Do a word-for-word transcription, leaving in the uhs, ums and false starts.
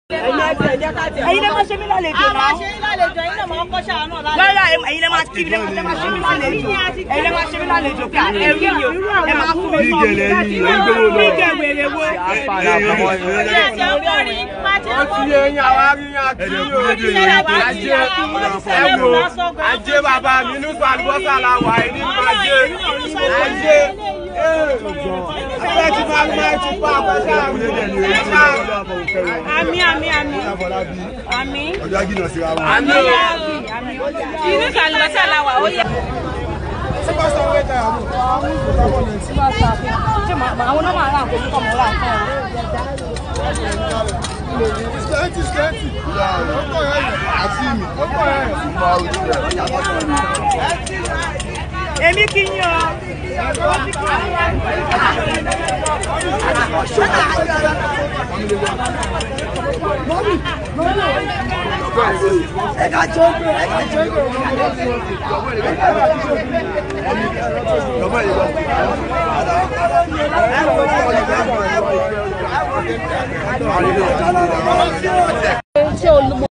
ẹ̀yin lè máa ṣe mí lálejò náà. a máa ṣe mí lálejò ẹ̀yin náà máa kọ́ ṣàánú lálejò. lọ́yà ẹ̀yin lè máa kí mi lè máa ṣe mí lálejò ẹ̀yin lè máa ṣe mí lálejò pé ẹ̀rí yìí ẹ máa fún mi sọ mi láti bí ìjẹ wèrè wo. ajé bàbá mi ní sọ àlùbọ́sà la wà ní ajé ajé ẹ ti máa máa ti pa àpẹẹrẹ àwọn àmì àmì àmì àmì ọjọ́ jìnnà síra wọn. àmì àmì inú àlùbọ́sà la wà ó yẹ. àwọn náà máa rà kó kọ́ mọ́ ra nǹkan Skẹ́tì skẹ́tì. Ọkọ̀ ẹ̀ àti mi. Ọkọ̀ ẹ̀ máa ń jẹ́. èmi kì í yan. Ẹ ká jókòó, ẹ ká jókòó. Ṣé olùmọ̀